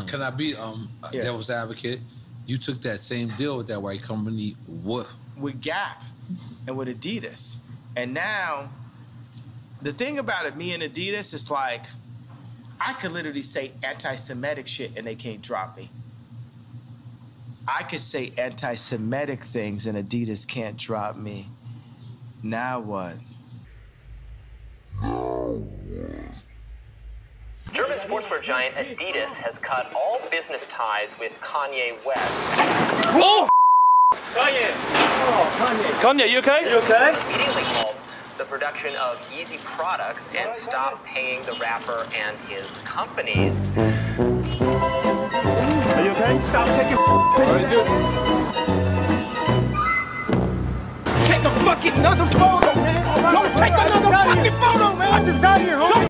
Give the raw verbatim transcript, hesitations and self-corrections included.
Can I be um yeah. devil's advocate? You took that same deal with that white company with with Gap and with Adidas, and now the thing about it, me and Adidas, is like I could literally say anti-Semitic shit and they can't drop me. I could say anti-Semitic things and Adidas can't drop me. Now what? German sportswear giant Adidas has cut all business ties with Kanye West. Oh! Kanye! Oh, Kanye. Kanye, you okay? You okay? Immediately halt the production of Yeezy products and stop paying the rapper and his companies. Are you okay? Stop taking Very good. Take a fucking another photo, man! Don't take another fucking photo, man! I just got here, homie!